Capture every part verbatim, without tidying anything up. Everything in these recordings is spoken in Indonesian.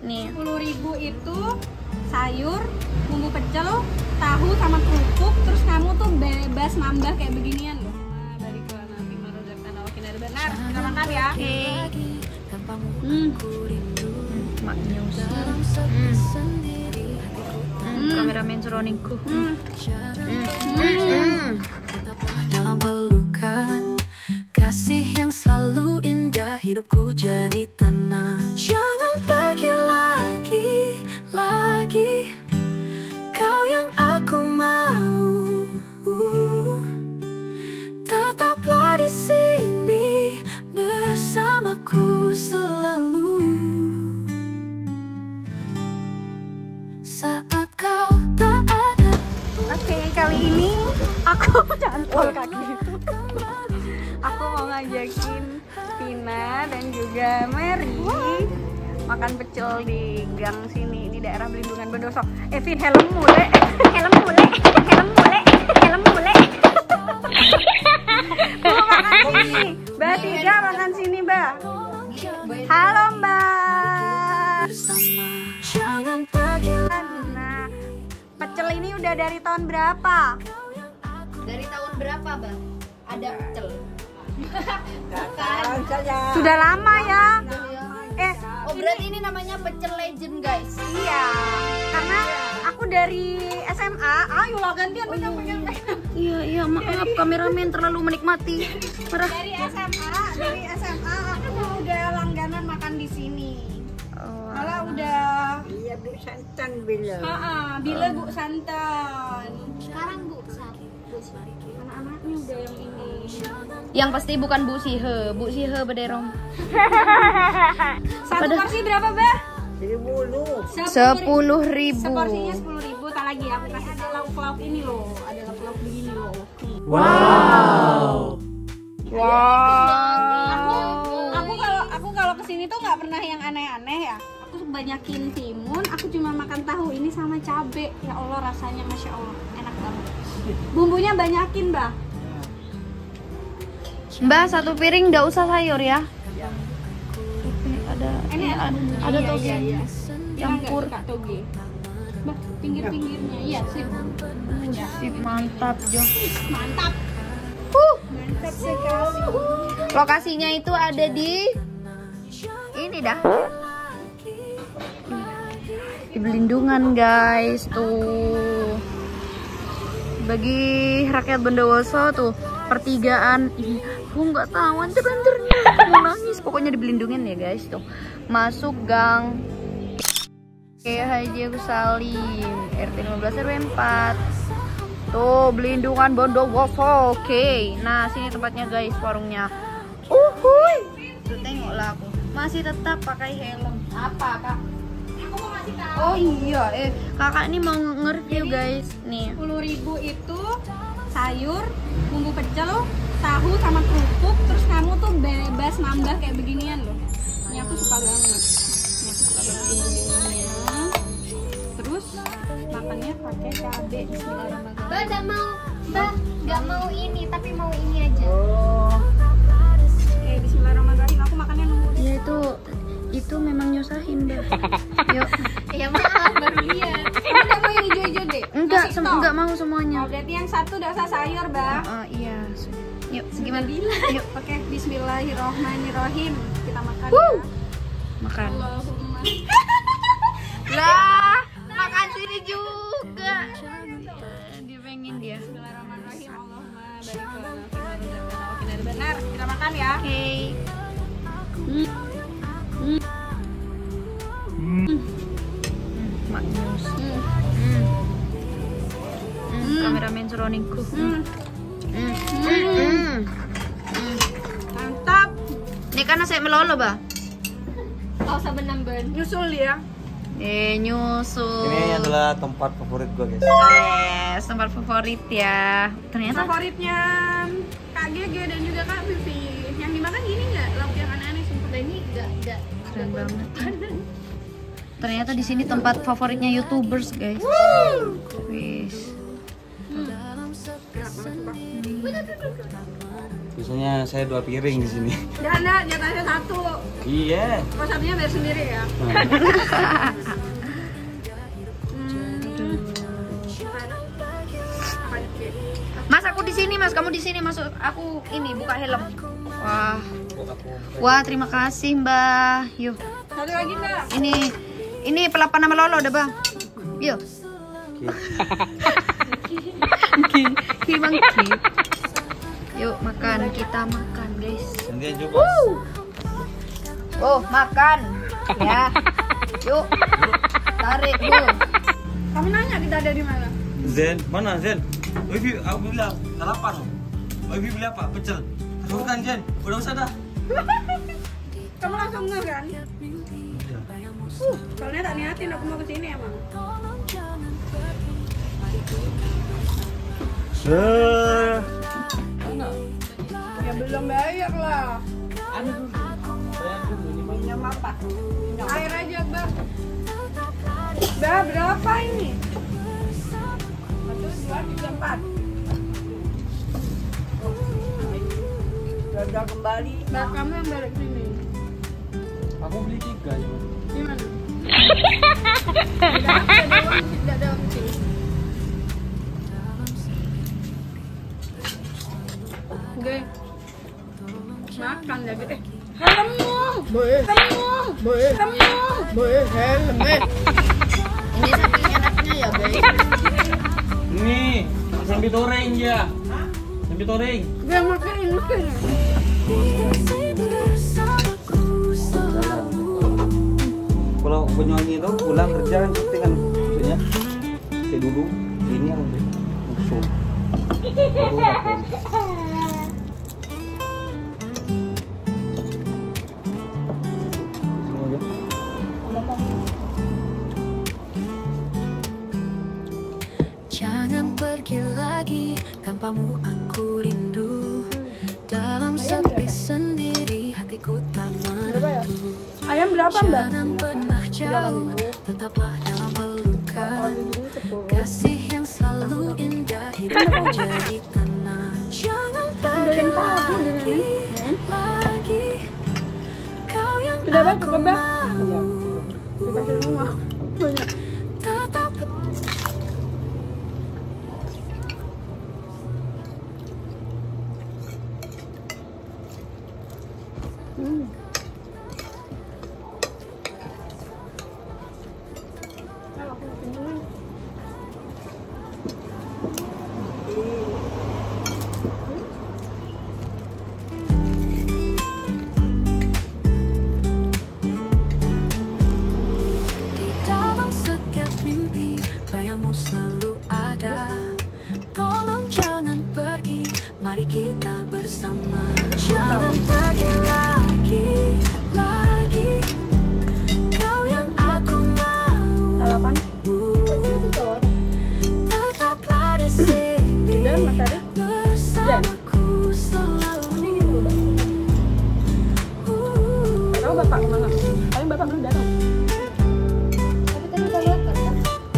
nih. sepuluh ribu itu sayur, bumbu pecel, tahu sama kerupuk. Terus kamu tuh bebas nambah kayak beginian loh. Nah, balik ke nanti menurut tanah wakinar benar. Kita makan ya. Oke. Hmm. Maknyus. Hmm. Hmm. Kameramen suroningku. Hmm. Hmm. Hmm. Pelukan kasih yang selalu indah, hidupku jadi tenang. Jangan pergi lagi, lagi. Kau yang aku mau, tetaplah di sini bersamaku selalu. Saat kau tak ada. Oke, kali ini aku jangan pol kaki. Aku mau ngajakin Tina dan juga Mary makan pecel di gang sini di daerah Belindungan Bondowoso. Eh, Vin, helm mule, helm mule, helm mule, helm mule. Tuh makan sini, Mbak Tiga makan sini, Mbak. Halo, Mbak. Jangan pergi. Nah, pecel ini udah dari tahun berapa? Dari tahun berapa, Bang? Ada pecel. Sudah lama ya. Eh, Oh, berarti ini namanya pecel legend, guys. iya, karena aku dari S M A. Ayo lah gantian pegang-pegang. Iya, iya, maaf kameramen terlalu menikmati. Parah. Dari S M A, dari S M A aku udah langganan makan di sini. Oh, Malah udah. Iya Bu Santan bila. Heeh, bila Bu Santan. Sekarang Bu, saat Bu Anak-anaknya udah yang ini. yang pasti bukan Bu Sihe, Bu Sihe bederong. Satu Pada- porsi berapa, Bah? Seribu lu. Sepuluh ribu. Seporsinya sepuluh ribu. Tak lagi aku kasih ada lauk-lauk ini loh, ada lauk-lauk begini loh. Wow. Wow. Aku kalau aku kalau kesini tuh nggak pernah yang aneh-aneh ya. Aku banyakin timun, aku cuma makan tahu ini sama cabe. Ya Allah, rasanya masya Allah enak banget. Bumbunya banyakin, Mbak. Mbak, satu piring nggak usah sayur ya. Ini ada, Ini ini ada, ada ada iya, toge. iya, iya. Campur. Kita nggak suka toge. Mbak, pinggir-pinggirnya. Iya, sip. Ya. Sip, mantap Jo. Mantap. Huh. Mantap sekali. Lokasinya itu ada di ini dah. Di Belindungan guys tuh. Bagi rakyat Bondowoso tuh pertigaan. Ih, aku nggak tahu anter-anternya. Mau nangis. Pokoknya di Belindungan ya guys tuh. Masuk gang Oke, Haji Agus Salim R T lima belas R W empat. Tuh, Belindungan Bondowoso. Oke. Nah, sini tempatnya guys, warungnya. Uhuy. Tuh, tengoklah aku. Masih tetap pakai helm. Apa, Kak? Aku mau ngasih tahu. Oh iya, eh kakak ini mau nge-review guys. Nih. sepuluh ribu itu sayur, bumbu pecel, tahu sama kerupuk. Terus kamu tuh bebas nambah kayak beginian loh. Ini aku suka banget. Ini aku suka banget. Terus makannya pakai cabai. Bismillahirrahmanirrahim. Mbak nggak mau, Mbak nggak mau ini, tapi mau ini aja. Oh. Oke, bismillahirrahmanirrahim. Aku makannya nunggu. Ya itu itu memang nyusahin, Mbak. Yuk. Ya maaf, baru lihat. Kamu nggak mau yang hijau-hijau deh? Enggak, Nasi sem tok. enggak mau semuanya. Oh, berarti yang satu udah usah sayur, Bang. Oh, iya. Yuk, gimana? Yuk, Oke, bismillahirrahmanirrahim. Kita makan. Wuh. Ya. makan. Allahumma. Lah, makan sini juga. Dia pengen dia. Bismillahirrahmanirrahim. Allahumma barik lana fi ma razaqtana wa qina adzabannar. Kita makan ya. Oke. Maknyus. Hmm. Hmm. Hmm, kameramen suroningku. Hmm. Hmm. Hmm. Hmm. Mantap. Ini kan nasi melolo, Bah. Kau usah benang-ben. Nyusul ya. Eh, nyusul. Ini adalah tempat favorit gue guys. Yes, tempat favorit ya. Ternyata Favoritnya Kak Gege dan juga Kak Vivi. Yang dimakan gini nggak? Lauk yang aneh-aneh sumpah. Ini enggak enggak keren banget. Ternyata di sini tempat favoritnya YouTubers, guys. Wis. Di Biasanya saya dua piring di sini. Enggak ada, jatahnya satu. Iya. Oh, satunya biar sendiri ya. Nah, Mas, aku di sini, Mas. Kamu di sini, masuk. Aku ini buka helm. Wah. Wah, terima kasih, Mbak. Yuk. Satu lagi enggak? Ini ini pelapan nama Lolo udah, Bang. Yuk. Ki. Ki Bang Ki. Yuk makan, kita makan, guys. gantian juga. Oh, makan. Ya. Yuk. Tarik, Bu. Kamu nanya kita ada di mana? Zen, mana Zen? Wifi, aku bilang delapan. Wifi beli apa? Pecel. Bukan Zen, udah usah dah. Kamu langsung nge kan? Uh, soalnya tak niatin aku mau kesini emang. Eh, Ya belum bayar lah. Minum apa? Air aja, Bang. Bah, berapa ini? Satu, dua, tiga, empat. Gagal kembali. Bah, kamu yang balik sini. aku beli tiga cuma. Di mana? Tidak ada uang, tidak ada uang sini. Oke. Makan ya, eh. Helmmu. Helmmu. Helmmu. Helm. Ini saking enaknya ya, guys. Ini sambil goreng ya. Sambil goreng. Gue makan makan. Kalau penyanyi itu pulang kerja kan pasti kan maksudnya kayak dulu ini yang musuh. Itu apa? Jangan pergi lagi, tanpamu aku rindu. Dalam sepi sendiri hatiku tak menentu. Ayam berapa, Mbak? Jangan pernah jauh, tetaplah dalam pelukan. Kasih yang selalu indah hidup menjadi tenang. Jangan pergi lagi, lagi. Kau yang Sudah, Mbak, aku cukup, Mbak? mau. Dikasih rumah. Banyak. Tetap Hmm. di dalam setiap mimpi, bayangmu selalu ada. Tolong jangan pergi, mari kita bersama. Jangan pergi lagi, lagi. Kau yang aku mau. Sarapan. Tetaplah di sini Dan Mas Ari? bersamaku selalu. Tahu Bapak kemana? Paling Bapak belum datang. Tapi tadi udah makan kan?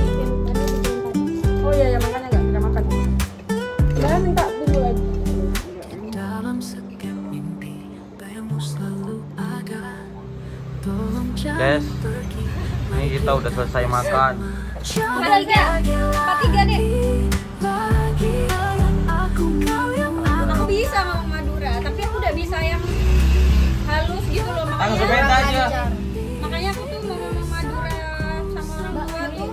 Oh iya, ya makanya nggak kita makan. Saya minta tunggu lagi. Dalam setiap mimpi, bayangmu selalu ada. Tolong jangan Guys, pergi. ini kita udah selesai makan. Jangan Tiga, pergi empat tiga deh. lagi. Aku mau yang Aku bisa ngomong Madura, tapi aku udah bisa yang halus gitu loh. Langsung Makanya, sepeda aja. makanya aku tuh mau ngomong Madura sama orang tua tuh.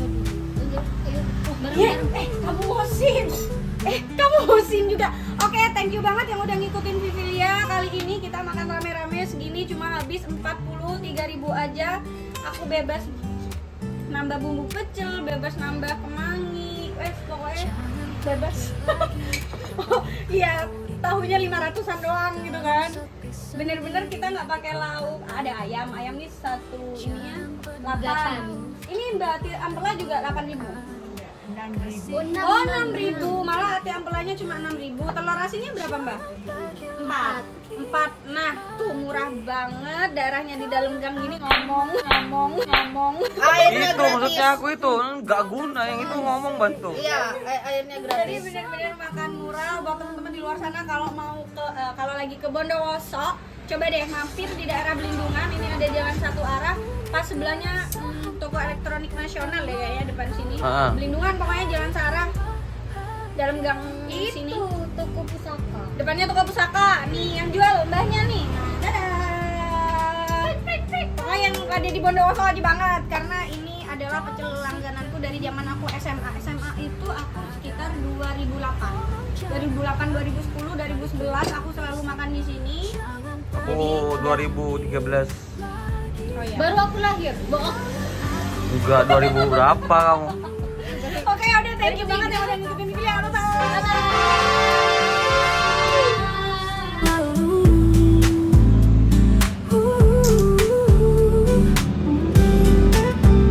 Ya, eh kamu Hosin. Eh kamu Hosin juga. Oke, thank you banget yang udah ngikutin Vivilia. Kali ini kita makan rame-rame segini cuma habis empat puluh tiga ribu aja. Aku bebas nambah bumbu pecel, bebas nambah kemangi. Eh pokoknya bebas. Oh, iya, tahunya lima ratusan doang gitu kan. Bener-bener kita nggak pakai lauk. Ada ayam, ayam ini satu ininya delapan. Ini Mbak Ampela juga delapan ribu. Oh enam ribu, malah ati ampelanya cuma enam ribu. Telur asinnya berapa mbak? Empat. Empat. Nah tuh murah banget. Daerahnya di dalam gang gini ngomong ngomong ngomong. Airnya Itu maksudnya aku itu nggak guna, yang itu ngomong bantu. Iya, air- airnya Jadi gratis. bener-bener makan murah buat teman-teman di luar sana. Kalau mau ke eh, kalau lagi ke Bondowoso, coba deh mampir di daerah Belindungan. Ini ada jalan satu arah. Pas sebelahnya hmm, toko elektronik nasional ya kayaknya depan sini. Ah. Belindungan pokoknya jalan searah dalam gang sini. Toko pusaka. Depannya toko pusaka. Nih yang jual mbahnya nih. Nah, dadah. Pokoknya yang ada di Bondowoso aja banget karena ini adalah pecel langgananku dari zaman aku S M A. S M A itu aku sekitar dua ribu delapan. dua ribu delapan, dua ribu sepuluh, dua ribu sebelas aku selalu makan di sini. Aku dua ribu tiga belas Oh ya. Baru aku lahir, bohong. juga dua ribu berapa kamu? Oke, udah thank you banget yang udah ngikutin video. Bye-bye.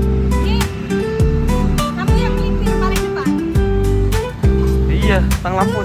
Nih, kamu yang melintir paling depan. Iya, tang lampu